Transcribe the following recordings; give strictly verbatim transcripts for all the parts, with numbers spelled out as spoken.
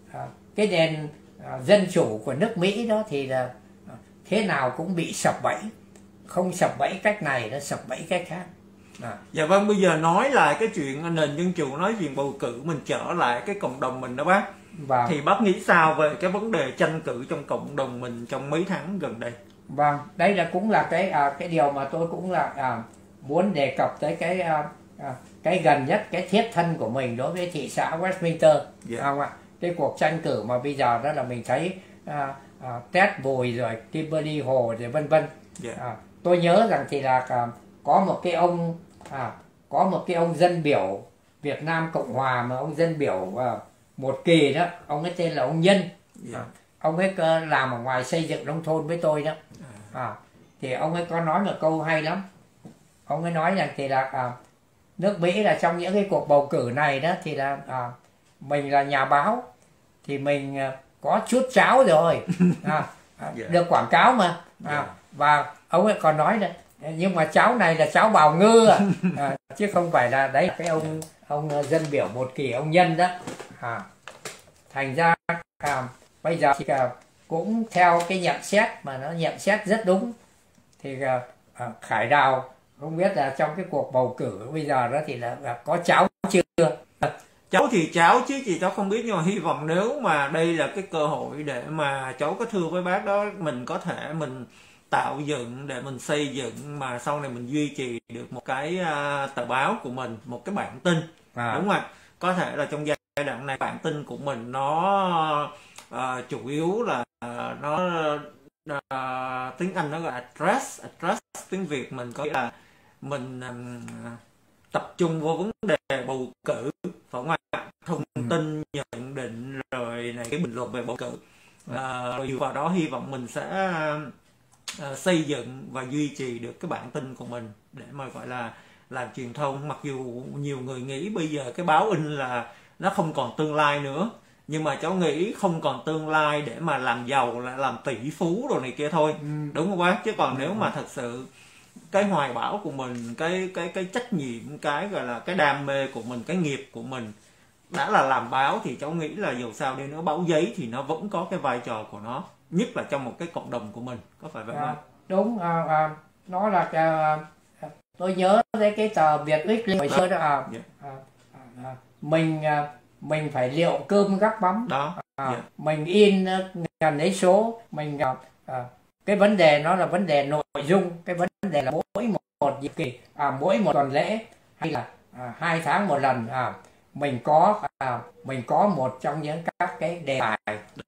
à, cái nền à, dân chủ của nước Mỹ đó thì là à, thế nào cũng bị sập bẫy, không sập bẫy cách này nó sập bẫy cách khác. À. Dạ vâng, bây giờ nói lại cái chuyện nền dân chủ, nói chuyện bầu cử, mình trở lại cái cộng đồng mình đó bác. Vâng. Thì bác nghĩ sao về cái vấn đề tranh cử trong cộng đồng mình trong mấy tháng gần đây? Vâng, đây là cũng là cái à, cái điều mà tôi cũng là à, muốn đề cập tới cái à, à, cái gần nhất, cái thiết thân của mình đối với thị xã Westminster. Yeah. Không ạ? Cái cuộc tranh cử mà bây giờ đó là mình thấy à, à, Ted Bùi rồi Kimberly Hồ rồi vân vân. Yeah. À, tôi nhớ rằng thì là à, có một cái ông à, có một cái ông dân biểu Việt Nam Cộng Hòa mà ông dân biểu à, một kỳ đó, ông ấy tên là ông Nhân. Yeah. À, ông ấy làm ở ngoài xây dựng nông thôn với tôi đó. À, thì ông ấy có nói một câu hay lắm. Ông ấy nói rằng thì là à, nước Mỹ là trong những cái cuộc bầu cử này đó thì là à, mình là nhà báo thì mình à, có chút cháo rồi. À, à, yeah. Được quảng cáo mà. À, yeah. Và ông ấy còn nói là nhưng mà cháo này là cháo bào ngư à. À, chứ không phải là đấy cái ông ông dân biểu một kỳ ông Nhân đó. À, thành ra à, bây giờ thì à, cũng theo cái nhận xét mà nó nhận xét rất đúng thì à, à, Khải Đào không biết là trong cái cuộc bầu cử bây giờ đó thì là, là có cháo chưa? Cháu thì cháu chứ chị cháu không biết, nhưng mà hy vọng nếu mà đây là cái cơ hội để mà cháu có thưa với bác đó, mình có thể mình tạo dựng để mình xây dựng mà sau này mình duy trì được một cái uh, tờ báo của mình, một cái bản tin. À. Đúng không ạ? Có thể là trong giai đoạn này bản tin của mình nó uh, chủ yếu là uh, nó uh, tiếng Anh nó gọi là address, address tiếng Việt mình có nghĩa là mình um, tập trung vô vấn đề bầu cử, phải không ạ? Thông tin, nhận định rồi này cái bình luận về bầu cử. Uh, rồi dựa vào đó hy vọng mình sẽ uh, xây dựng và duy trì được cái bản tin của mình để mà gọi là làm truyền thông. Mặc dù nhiều người nghĩ bây giờ cái báo in là nó không còn tương lai nữa, nhưng mà cháu nghĩ không còn tương lai để mà làm giàu, lại làm tỷ phú rồi này kia thôi. Ừ. Đúng không bác? Chứ còn nếu mà thật sự cái hoài bão của mình, cái cái cái trách nhiệm, cái gọi là cái đam mê của mình, cái nghiệp của mình đã là làm báo thì cháu nghĩ là dù sao đi nữa báo giấy thì nó vẫn có cái vai trò của nó, nhất là trong một cái cộng đồng của mình, có phải vậy không? À, đúng, à, à, nó là à, tôi nhớ đấy cái tờ Việt Weekly hồi xưa đó à, yeah. à, à, mình à, mình phải liệu cơm gắp mắm đó, à, yeah. Mình in ngàn lấy số, mình à, à, cái vấn đề nó là vấn đề nội dung, cái vấn đề là mỗi một, một nhiệm kỳ, à, mỗi một tuần lễ hay là à, hai tháng một lần à, mình có à, mình có một trong những các cái đề tài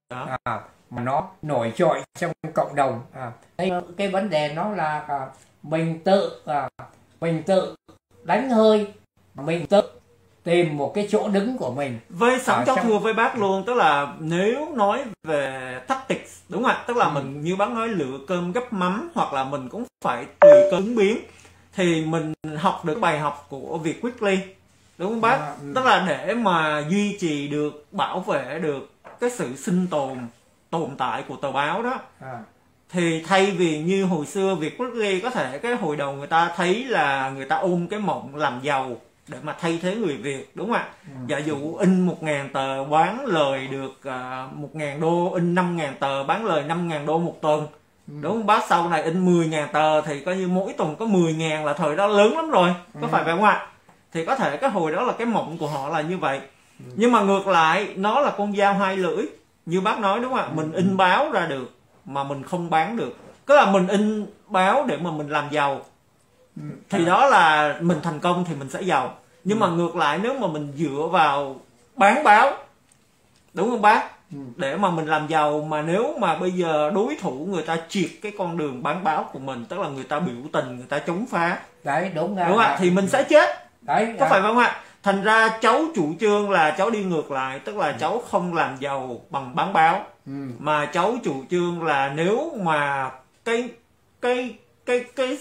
à, mà nó nổi trội trong cộng đồng. À, cái, cái vấn đề nó là à, mình tự à, mình tự đánh hơi, mình tự tìm một cái chỗ đứng của mình. Với sẵn cháu trong... thưa với bác luôn, tức là nếu nói về tactics, đúng không ạ? Tức là ừ. mình như bác nói lựa cơm gắp mắm, hoặc là mình cũng phải tùy cơ ứng biến, thì mình học được bài học của Việt Weekly, đúng không bác? À, ừ. Tức là để mà duy trì được, bảo vệ được cái sự sinh tồn, tồn tại của tờ báo đó. À. Thì thay vì như hồi xưa Việt Weekly có thể cái hồi đầu người ta thấy là người ta ôm cái mộng làm giàu để mà thay thế người Việt, đúng không ạ? Ừ. Giả dụ in một ngàn tờ bán lời được uh, một ngàn đô, in năm ngàn tờ bán lời năm ngàn đô một tuần. Ừ. Đúng không bác? Sau này in mười ngàn tờ thì coi như mỗi tuần có mười ngàn là thời đó lớn lắm rồi. Có ừ. phải vậy không ạ? Thì có thể cái hồi đó là cái mộng của họ là như vậy. Ừ. Nhưng mà ngược lại, nó là con dao hai lưỡi. Như bác nói, đúng không ạ? Ừ. Mình in báo ra được mà mình không bán được. Tức là mình in báo để mà mình làm giàu. Ừ. Thì đó là mình thành công thì mình sẽ giàu. Nhưng ừ. mà ngược lại nếu mà mình dựa vào bán báo, đúng không bác? Ừ. Để mà mình làm giàu, mà nếu mà bây giờ đối thủ người ta triệt cái con đường bán báo của mình, tức là người ta biểu tình, người ta chống phá. Đấy, đúng rồi. Đúng không ạ? Thì mình sẽ chết. Đấy, có à. phải không ạ? Thành ra cháu chủ trương là cháu đi ngược lại, tức là ừ. cháu không làm giàu bằng bán báo. Ừ. Mà cháu chủ trương là nếu mà cái cái cái cái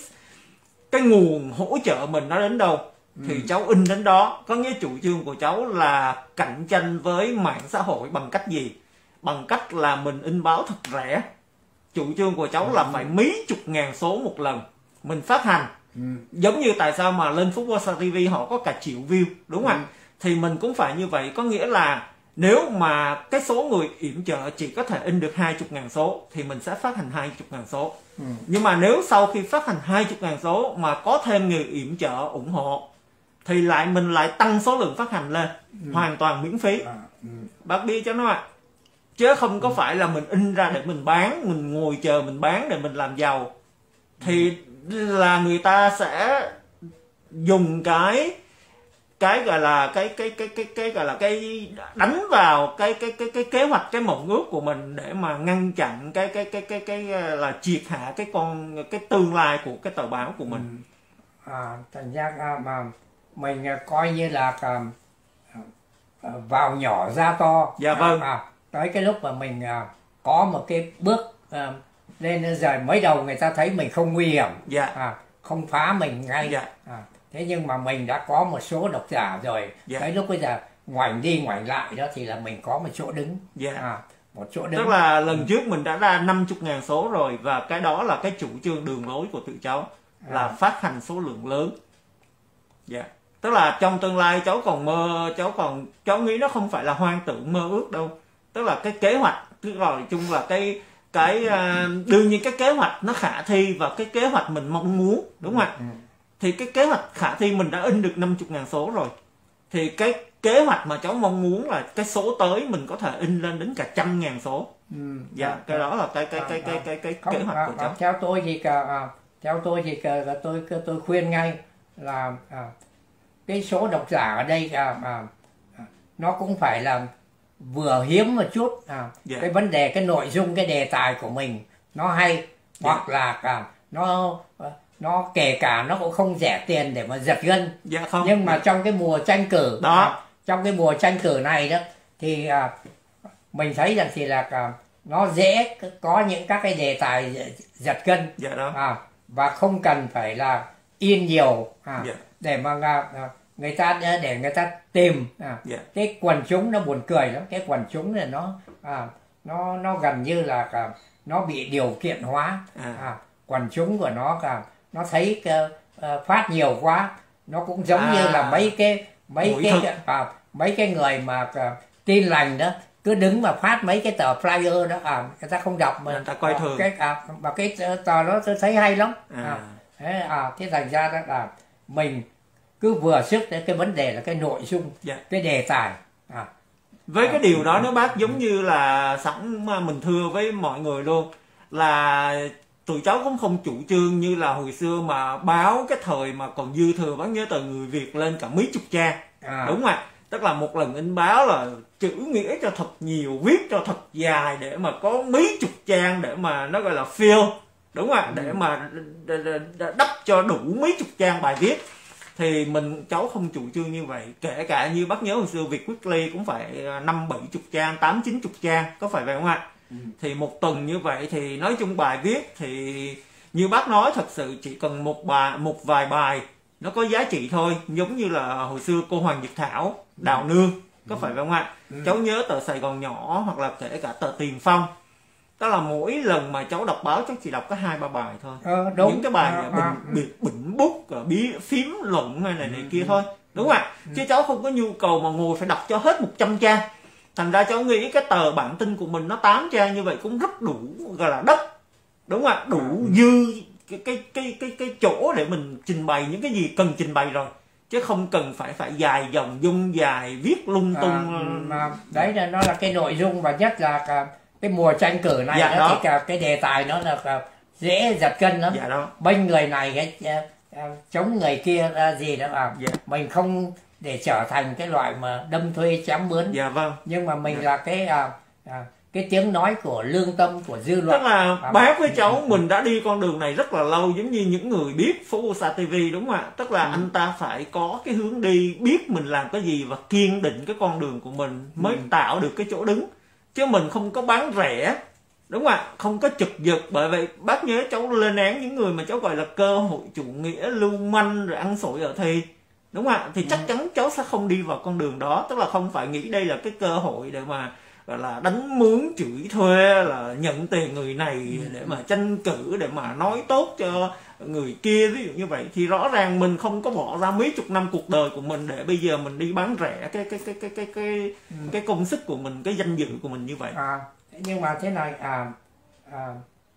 cái nguồn hỗ trợ mình nó đến đâu ừ. thì cháu in đến đó. Có nghĩa chủ trương của cháu là cạnh tranh với mạng xã hội bằng cách gì? Bằng cách là mình in báo thật rẻ. Chủ trương của cháu ừ. là phải mấy chục ngàn số một lần mình phát hành. Ừ. Giống như tại sao mà lên Football ti vi họ có cả triệu view, đúng không ạ? Ừ. Thì mình cũng phải như vậy. Có nghĩa là nếu mà cái số người yểm trợ chỉ có thể in được hai mươi ngàn số thì mình sẽ phát hành hai mươi ngàn số. Ừ. Nhưng mà nếu sau khi phát hành hai mươi ngàn số mà có thêm người yểm trợ ủng hộ thì lại mình lại tăng số lượng phát hành lên. Ừ. Hoàn toàn miễn phí. À, ừ. Bác biết cho nó ạ. Chứ không có ừ. phải là mình in ra để mình bán, mình ngồi chờ mình bán để mình làm giàu. Thì là người ta sẽ dùng cái cái gọi là cái cái cái cái cái gọi là cái đánh vào cái cái cái cái kế hoạch, cái mộng ước của mình để mà ngăn chặn cái cái cái cái cái là triệt hạ cái con cái tương lai của cái tờ báo của mình. Ừ. À, thành ra mà mình coi như là vào nhỏ ra to. Dạ vâng. À, tới cái lúc mà mình có một cái bước à, lên rồi mới đầu người ta thấy mình không nguy hiểm. Dạ. À, không phá mình ngay. Dạ. À, thế nhưng mà mình đã có một số độc giả rồi. Dạ. Cái lúc bây giờ ngoảnh đi ngoảnh lại đó thì là mình có một chỗ đứng. Dạ. À, một chỗ đứng. Tức là lần ừ. trước mình đã ra năm mươi ngàn số rồi, và cái đó là cái chủ trương đường lối của tụi cháu là à. phát hành số lượng lớn. Dạ. Tức là trong tương lai cháu còn mơ, cháu còn cháu nghĩ nó không phải là hoang tưởng mơ ước đâu. Tức là cái kế hoạch, tức là nói chung là cái cái uh, đương nhiên cái kế hoạch nó khả thi và cái kế hoạch mình mong muốn, đúng không ạ? Ừ. Thì cái kế hoạch khả thi mình đã in được năm mươi ngàn số rồi. Thì cái kế hoạch mà cháu mong muốn là cái số tới mình có thể in lên đến cả trăm ngàn số. Ừ. Dạ, à, cái đó là cái cái cái cái cái cái, cái kế hoạch à, của cháu. À, theo tôi thì cả, à, theo tôi thì cả, tôi tôi khuyên ngay là à, cái số độc giả ở đây à, à, nó cũng phải là vừa hiếm một chút. À, yeah. Cái vấn đề, cái nội dung, cái đề tài của mình nó hay, yeah. hoặc là à, nó nó kể cả nó cũng không rẻ tiền để mà giật gân. Yeah, không. Nhưng mà yeah. trong cái mùa tranh cử đó, à, trong cái mùa tranh cử này đó thì à, mình thấy rằng thì là à, nó dễ có những các cái đề tài giật gân. Yeah, đó. À, và không cần phải là in nhiều à, yeah. để mà à, người ta để người ta tìm à, yeah. cái quần chúng nó buồn cười lắm. Cái quần chúng này nó à, nó nó gần như là à, nó bị điều kiện hóa. À. À, quần chúng của nó à, nó thấy uh, phát nhiều quá, nó cũng giống à. như là mấy cái mấy Mũi cái à, mấy cái người mà à, tin lành đó cứ đứng mà phát mấy cái tờ flyer đó, à, người ta không đọc mà người ta coi thường cái à, mà cái tờ đó tôi thấy hay lắm. À. À, thế, à, thế thành ra đó là mình cứ vừa sức đến cái vấn đề là cái nội dung, yeah. cái đề tài. À. Với à. cái điều đó nếu bác giống như là sẵn mình thưa với mọi người luôn là tụi cháu cũng không chủ trương như là hồi xưa mà báo cái thời mà còn dư thừa, bác nhớ tờ Người Việt lên cả mấy chục trang. À. Đúng không ạ? Tức là một lần in báo là chữ nghĩa cho thật nhiều, viết cho thật dài để mà có mấy chục trang để mà nó gọi là fill, đúng không ạ? Ừ. Để mà đắp cho đủ mấy chục trang bài viết. Thì mình cháu không chủ trương như vậy. Kể cả như bác nhớ hồi xưa Việt Weekly cũng phải năm bảy chục trang, tám chín chục trang, có phải vậy không ạ? Ừ. Thì một tuần như vậy thì nói chung bài viết thì như bác nói thật sự chỉ cần một bài, một vài bài nó có giá trị thôi. Giống như là hồi xưa cô Hoàng Nhật Thảo, Đào Nương, có phải vậy không ạ? Ừ. Cháu nhớ tờ Sài Gòn Nhỏ hoặc là kể cả tờ Tiền Phong. Đó là mỗi lần mà cháu đọc báo cháu chỉ đọc có hai ba bài thôi. Ờ, đúng. Những cái bài à, bình, à, bình, bình bút, bí, phím luận hay này này ừ, kia ừ, thôi. Đúng không ạ? Ừ. Chứ cháu không có nhu cầu mà ngồi phải đọc cho hết một trăm trang. Thành ra cháu nghĩ cái tờ bản tin của mình nó tám trang như vậy cũng rất đủ, gọi là đất. Đúng không ạ? Đủ ừ. dư cái, cái, cái, cái, cái chỗ để mình trình bày những cái gì cần trình bày rồi. Chứ không cần phải phải dài dòng dung dài, viết lung tung. À, mà đấy là nó là cái nội dung, và nhất là cả cái mùa tranh cử này. Dạ, đó, thì cả cái đề tài nó là dễ giật gân lắm. Dạ, đó. Bên người này cái uh, chống người kia uh, gì đó à. Dạ. Mình không để trở thành cái loại mà đâm thuê chém mướn. Dạ, vâng. Nhưng mà mình dạ. là cái uh, uh, cái tiếng nói của lương tâm, của dư luận. Tức là à, bác với cháu mình đã đi con đường này rất là lâu, giống như những người biết Formosa ti vi, đúng không ạ? Tức là ừ. anh ta phải có cái hướng đi, biết mình làm cái gì và kiên định cái con đường của mình mới ừ. tạo được cái chỗ đứng. Chứ mình không có bán rẻ, đúng không ạ? Không có chực giật. Bởi vậy bác nhớ cháu lên án những người mà cháu gọi là cơ hội chủ nghĩa, lưu manh rồi ăn sổi ở thì, đúng không ạ? Thì chắc chắn cháu sẽ không đi vào con đường đó. Tức là không phải nghĩ đây là cái cơ hội để mà gọi là đánh mướn chửi thuê, là nhận tiền người này để mà tranh cử, để mà nói tốt cho người kia, ví dụ như vậy, thì rõ ràng mình không có bỏ ra mấy chục năm cuộc đời của mình để bây giờ mình đi bán rẻ cái cái cái cái cái cái ừ. cái công sức của mình, cái danh dự của mình như vậy. À, nhưng mà thế này, à, à,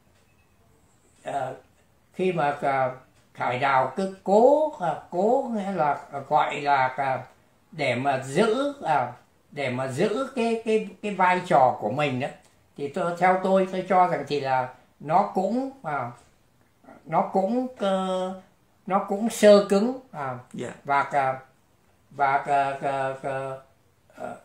à khi mà à, Khải Đào cứ cố à, cố nghĩa là à, gọi là à, để mà giữ à, để mà giữ cái cái cái vai trò của mình đó, thì tôi theo tôi tôi cho rằng thì là nó cũng à, nó cũng uh, nó cũng sơ cứng à, yeah. và uh, và uh, uh, uh, uh,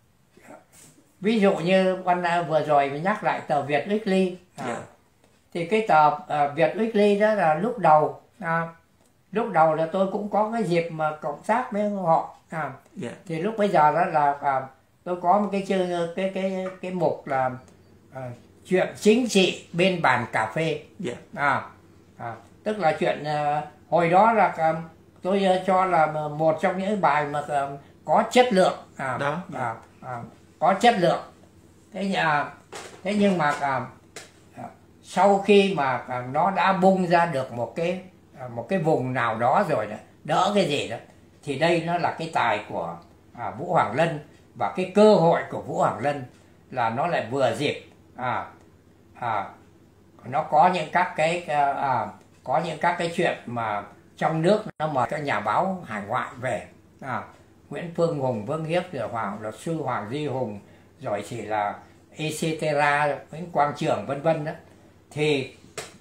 ví dụ như con uh, vừa rồi mình nhắc lại tờ Việt Weekly à, yeah. thì cái tờ uh, Việt Weekly đó là lúc đầu à, lúc đầu là tôi cũng có cái dịp mà cộng tác với họ à, yeah. thì lúc bây giờ đó là à, tôi có một cái chương cái cái cái mục là à, chuyện chính trị bên bàn cà phê yeah. à, à, tức là chuyện à, hồi đó là à, tôi à, cho là một trong những bài mà à, có chất lượng à, đó, à, à, có chất lượng. Thế, à, thế nhưng mà à, à, sau khi mà à, nó đã bung ra được một cái à, một cái vùng nào đó rồi đó, đỡ cái gì đó, thì đây nó là cái tài của à, Vũ Hoàng Lân, và cái cơ hội của Vũ Hoàng Lân là nó lại vừa dịp à, à, nó có những các cái à, có những các cái chuyện mà trong nước nó mời các nhà báo hải ngoại về à, Nguyễn Phương Hùng, Vương Hiếp, rồi Hoàng luật sư Hoàng Duy Hùng, rồi chỉ là et cetera, Nguyễn Quang Trường vân vân đó, thì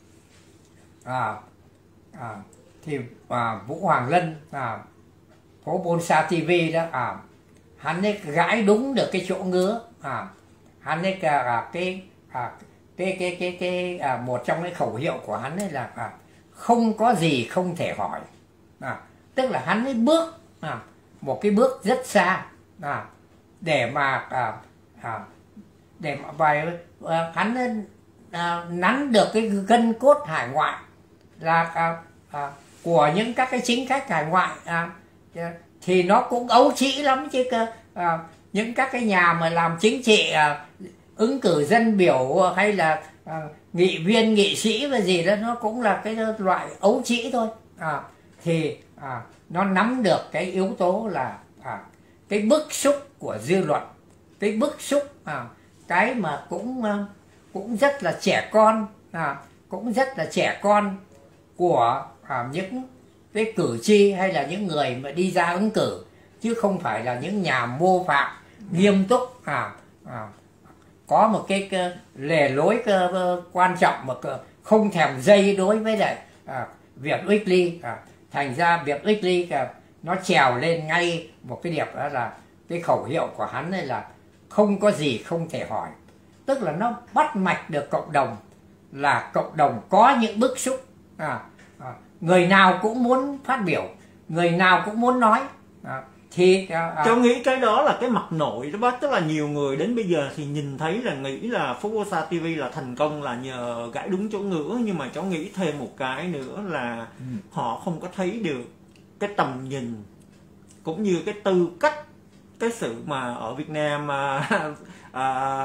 à, à, thì à, Vũ Hoàng Lân à, phố Bonsa ti vi đó à, hắn ấy gãi đúng được cái chỗ ngứa à, hắn ấy à, cái à, cái cái cái cái à, một trong cái khẩu hiệu của hắn ấy là à, không có gì không thể hỏi à, tức là hắn ấy bước à, một cái bước rất xa à, để mà à, à, để mà bài à, hắn ấy, à, nắn được cái gân cốt hải ngoại là à, à, của những các cái chính khách hải ngoại à, thì nó cũng ấu trĩ lắm chứ à, những các cái nhà mà làm chính trị à, ứng cử dân biểu hay là à, nghị viên nghị sĩ và gì đó, nó cũng là cái loại ấu trĩ thôi à, thì à, nó nắm được cái yếu tố là à, cái bức xúc của dư luận, cái bức xúc à, cái mà cũng à, cũng rất là trẻ con à, cũng rất là trẻ con của à, những cái cử tri hay là những người mà đi ra ứng cử, chứ không phải là những nhà mô phạm nghiêm túc à, à, có một cái, cái lề lối cái, quan trọng mà không thèm dây đối với lại à, Việt Weekly à, thành ra Việt Weekly à, nó trèo lên ngay một cái điệp đó là cái khẩu hiệu của hắn này là không có gì không thể hỏi, tức là nó bắt mạch được cộng đồng, là cộng đồng có những bức xúc à, à, người nào cũng muốn phát biểu, người nào cũng muốn nói à, thì à, cháu nghĩ cái đó là cái mặt nội đó bác, tức là nhiều người đến bây giờ thì nhìn thấy là nghĩ là phố Bonsa ti vi là thành công là nhờ gãi đúng chỗ ngứa, nhưng mà cháu nghĩ thêm một cái nữa là ừ. họ không có thấy được cái tầm nhìn cũng như cái tư cách, cái sự mà ở Việt Nam à, à,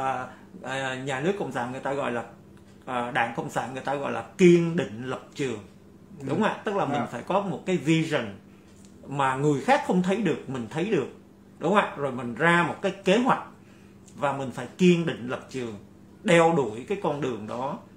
à, nhà nước cộng sản người ta gọi là à, đảng cộng sản người ta gọi là kiên định lập trường, đúng không ạ? Tức là mình phải có một cái vision mà người khác không thấy được, mình thấy được, đúng không ạ? Rồi mình ra một cái kế hoạch và mình phải kiên định lập trường, đeo đuổi cái con đường đó.